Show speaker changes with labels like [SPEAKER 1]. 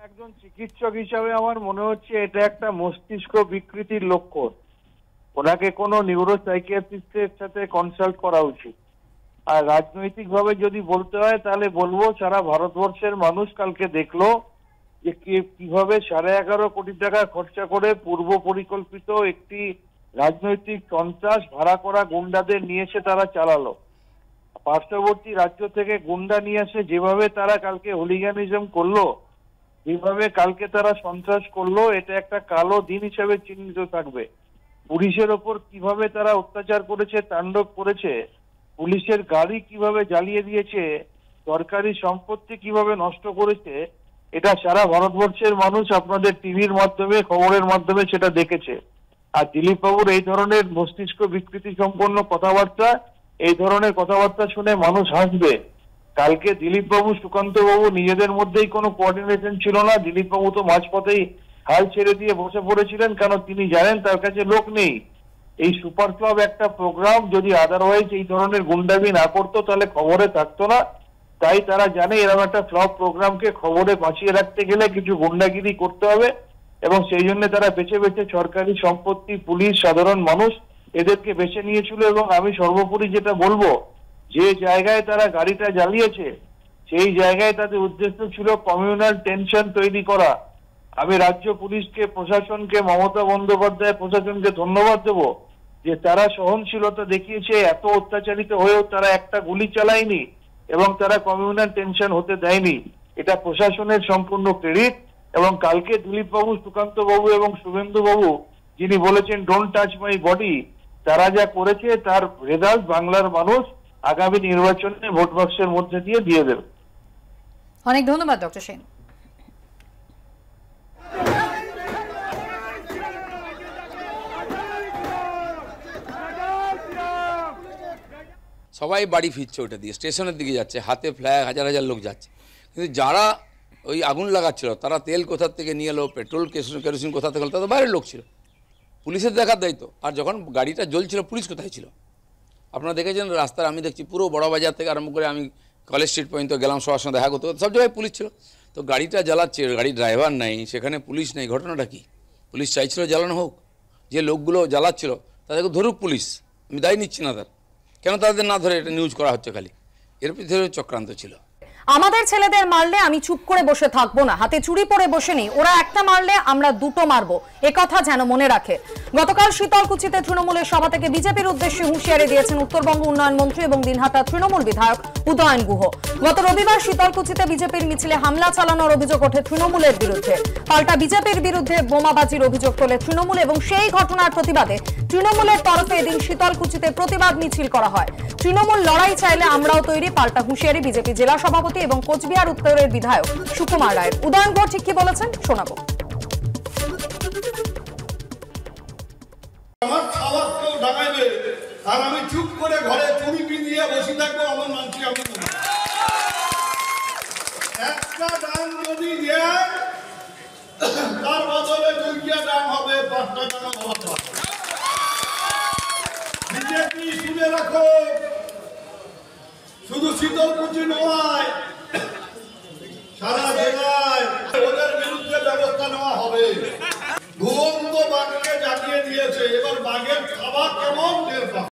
[SPEAKER 1] একজন চিকিৎসক হিসাবে আমার মনে হচ্ছে এটা একটা মস্তিষ্ক বিকৃতির লক্ষণ। ওনাকে কোনো নিউরো সাইকিয়াট্রিস্টের সাথে কনসাল্ট করা উচিত। আর রাজনৈতিকভাবে যদি বলতে হয় তাহলে বলবো সারা ভারতবর্ষের মানুষ কালকে দেখলো যে কিভাবে 11.5 কোটি টাকা খরচা করে পূর্ব পরিকল্পিত একটি রাজনৈতিক সন্ত্রাস ভাড়া করা গুন্ডাদের নিয়ে এসে তারা চালালো। পার্শ্ববর্তী রাজ্য থেকে গুন্ডা নিয়ে এসে যেভাবে তারা কালকে হুলিগানিজম করলো, যেভাবে কালকে তারা সন্ত্রাস করলো, এটা একটা কালো দিন হিসেবে চিহ্নিত থাকবে। পুলিশের ওপর কিভাবে তারা অত্যাচার করেছে, তাণ্ডব করেছে, পুলিশের গাড়ি কিভাবে জ্বালিয়ে দিয়েছে, সরকারি সম্পত্তি কিভাবে নষ্ট করেছে, এটা সারা ভারতবর্ষের মানুষ আপনাদের টিভির মাধ্যমে, খবরের মাধ্যমে সেটা দেখেছে। আর দিলীপ বাবুর এই ধরনের মস্তিষ্ক বিকৃতি সম্পন্ন কথাবার্তা, এই ধরনের কথাবার্তা শুনে মানুষ হাসবে। কালকে দিলীপ বাবু, সুকান্ত বাবু নিজেদের মধ্যেই কোনো কোঅর্ডিনেশন ছিল না। দিলীপ বাবু তো মাঝপথেই হাল ছেড়ে দিয়ে বসে পড়েছিলেন, কারণ তিনি জানেন তার কাছে লোক নেই। এই সুপার ক্লাব একটা প্রোগ্রাম যদি আদারওয়াইজ এই ধরনের গুন্ডামি না করতো তাহলে খবরে থাকতো না। তাই তারা জানে এরকম একটা ফ্লপ প্রোগ্রামকে খবরে বাঁচিয়ে রাখতে গেলে কিছু গুন্ডাগিরি করতে হবে, এবং সেই জন্য তারা বেছে বেছে সরকারি সম্পত্তি, পুলিশ, সাধারণ মানুষ এদেরকে বেছে নিয়েছিল। এবং আমি সর্বোপরি যেটা বলবো, যে জায়গায় তারা গাড়িটা জ্বালিয়েছে সেই জায়গায় তাদের উদ্দেশ্য ছিল কমিউনাল টেনশন তৈরি করা। আমি রাজ্য পুলিশকে, প্রশাসনকে, মমতা বন্দ্যোপাধ্যায় প্রশাসনকে ধন্যবাদ দেব যে তারা সহনশীলতা দেখিয়েছে। এত অত্যাচারিত হয়েও তারা একটা গুলি চালায়নি এবং তারা কমিউনাল টেনশন হতে দেয়নি। এটা প্রশাসনের সম্পূর্ণ ক্রেডিট। এবং কালকে দিলীপ বাবু, সুকান্ত বাবু এবং শুভেন্দু বাবু যিনি বলেছেন ডোন্ট টাচ মাই বডি, তারা যা করেছে তার রেজাল্ট বাংলার মানুষ আগামী নির্বাচনে ভোট বাক্সের মধ্যে দিয়ে দেবে।
[SPEAKER 2] অনেক ধন্যবাদ ডক্টর সেন।
[SPEAKER 3] সবাই বাড়ি ফিরছে, ওটা দিয়ে স্টেশনের দিকে যাচ্ছে, হাতে ফ্ল্যাগ, হাজার হাজার লোক যাচ্ছে। কিন্তু যারা ওই আগুন লাগাচ্ছিল তারা তেল কোথা থেকে নিয়ে এলো, পেট্রোল কেরোসিন কোথা থেকে এলো, তারা তো বাইরের লোক ছিল। পুলিশের দেখার দায়িত্ব। আর যখন গাড়িটা জ্বলছিল পুলিশ কোথায় ছিল? আপনারা দেখেছেন রাস্তার, আমি দেখছি পুরো বড় বাজার থেকে আরম্ভ করে আমি কলেজ স্ট্রিট পর্যন্ত গেলাম, সবার সঙ্গে দেখা করতে, সব জায়গায় পুলিশ ছিল। তো গাড়িটা জ্বালাচ্ছে, গাড়ির ড্রাইভার নেই, সেখানে পুলিশ নেই, ঘটনাটা কি? পুলিশ চাইছিল জ্বালানো হোক? যে লোকগুলো জ্বালাচ্ছিল তাদেরকে ধরুক পুলিশ, আমি দায়ী নিচ্ছি না তার। কেন তাদের না ধরে এটা নিউজ করা হচ্ছে খালি? এর পিছনে চক্রান্ত ছিল।
[SPEAKER 2] আমাদের ছেলেদের মারলে আমি চুপ করে বসে থাকবো না, হাতে চুরি পরে বসে নেই, ওরা একটা মারলে আমরা দুটো মারবো, একথা যেন মনে রাখে। গতকাল শীতলকুচিতে তৃণমূলের সভা থেকে বিজেপির উদ্দেশ্যে হুঁশিয়ারি দিয়েছেন উত্তরবঙ্গ উন্নয়ন মন্ত্রী এবং দিনহাটা তৃণমূল বিধায়ক উদয়ন গুহ। গত রবিবার শীতলকুচিতে বিজেপির মিছিলে হামলা চালানোর অভিযোগ ওঠে তৃণমূলের বিরুদ্ধে। পাল্টা বিজেপির বিরুদ্ধে বোমাবাজির অভিযোগ তোলে তৃণমূল, এবং সেই ঘটনার প্রতিবাদে তৃণমূলের তরফে এদিন শীতলকুচিতে প্রতিবাদ মিছিল করা হয়। তৃণমূল লড়াই চাইলে আমরাও তৈরি, পাল্টা হুঁশিয়ারি বিজেপি জেলা সভাপতি এবং কোচবিহার উত্তরের বিধায়ক সুকুমার রায়ের। উদয়ন গুহ ঠিক কি বলেছেন শোনাবো।
[SPEAKER 4] আমার খাবার কেউ ডাঙাইবে আর আমি চুপ করে ঘরে চুরি পিঁধিয়ে বসে থাকবো, আমার মানছি আমি একটা দান যদি দেয় তার বদলে 2টা দান হবে, 5টা দান হবে। বিজেপি শুনে রাখো, শুধু শীতলকুচি নয়, সারা জেলায় ওদের বিরুদ্ধে ব্যবস্থা নেওয়া হবে। ঘুমন্ত বাঘকে জানিয়ে দিয়েছে, এবার বাঘের খাবার কেমন টের পাবে।